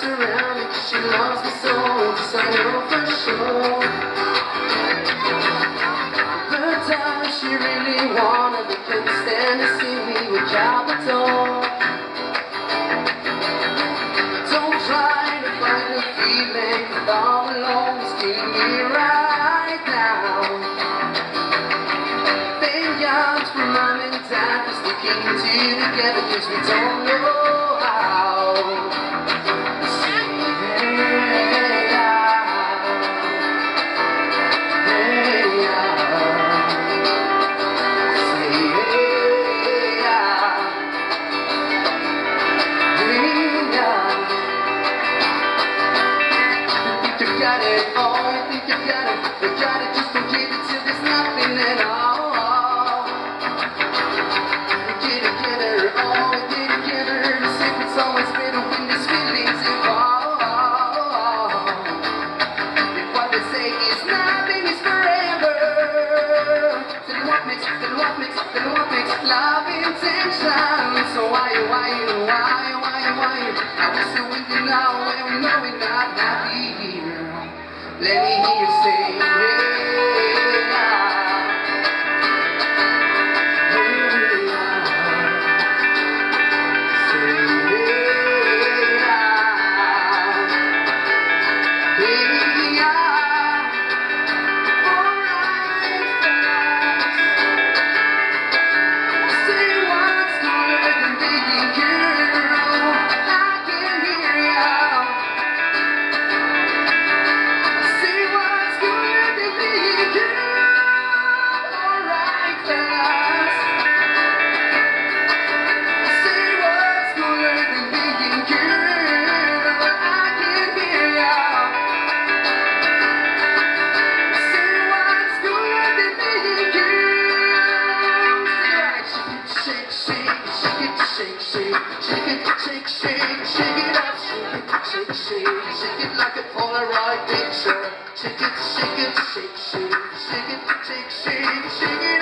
around me 'cause she loves me so, just I know for sure. The time she really wanted, but couldn't stand to see me walk out the door. Don't try to find the feeling, 'cause all alone is killing me right now. Thank God for mom and dad for sticking two together, 'cause we don't know how. Love intention. So why I wish you would know when we know we're not happy here. Let me hear you say, shake it like a Polaroid picture. Shake it, shake it, shake, shake, shake it, shake, shake, shake it.